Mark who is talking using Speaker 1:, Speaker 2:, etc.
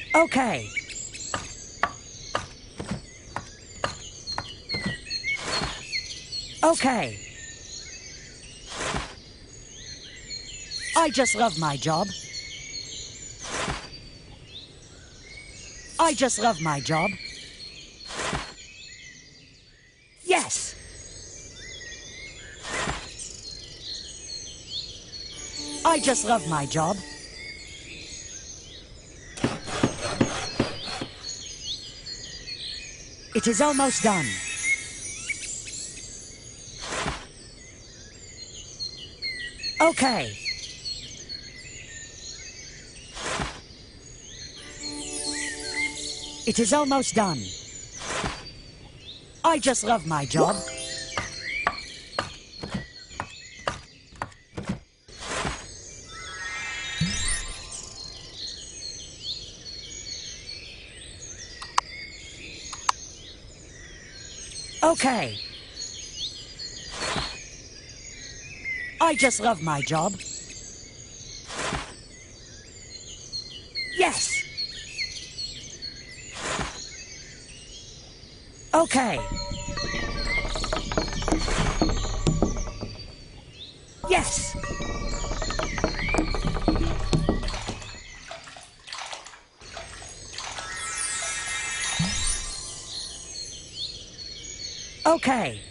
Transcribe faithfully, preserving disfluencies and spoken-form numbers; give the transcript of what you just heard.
Speaker 1: Okay. Okay. I just love my job. I just love my job. Yes! I just love my job. It is almost done. Okay. It is almost done. I just love my job. Okay. I just love my job. Yes! Okay. Yes! Okay.